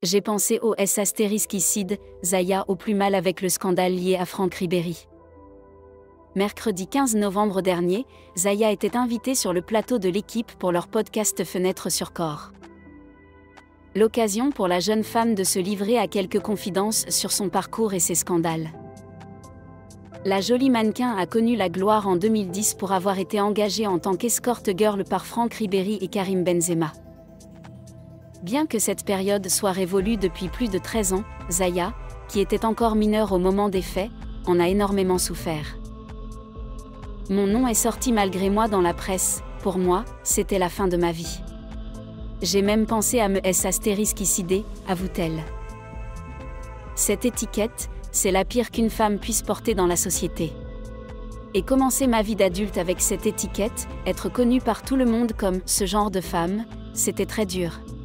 J'ai pensé au S***icide, Zaya au plus mal avec le scandale lié à Franck Ribéry. Mercredi 15 novembre dernier, Zaya était invitée sur le plateau de l'équipe pour leur podcast Fenêtre sur corps. L'occasion pour la jeune femme de se livrer à quelques confidences sur son parcours et ses scandales. La jolie mannequin a connu la gloire en 2010 pour avoir été engagée en tant qu'escort girl par Franck Ribéry et Karim Benzema. Bien que cette période soit révolue depuis plus de 13 ans, Zaya, qui était encore mineure au moment des faits, en a énormément souffert. Mon nom est sorti malgré moi dans la presse, pour moi, c'était la fin de ma vie. J'ai même pensé à me S***icider, avoue-t-elle. Cette étiquette, c'est la pire qu'une femme puisse porter dans la société. Et commencer ma vie d'adulte avec cette étiquette, être connue par tout le monde comme « ce genre de femme », c'était très dur.